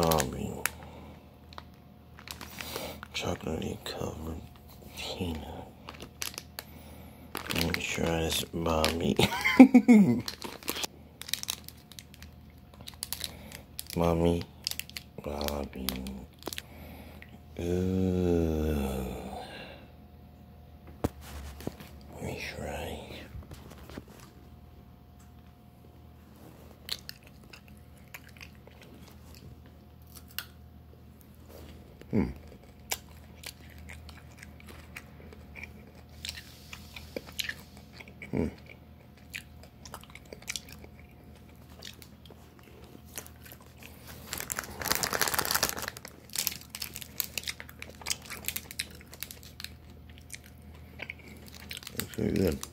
strawberry, chocolatey covered peanut. Let me try this Bobby. Mommy, Bobby. Ooh. Let me try. It's pretty good.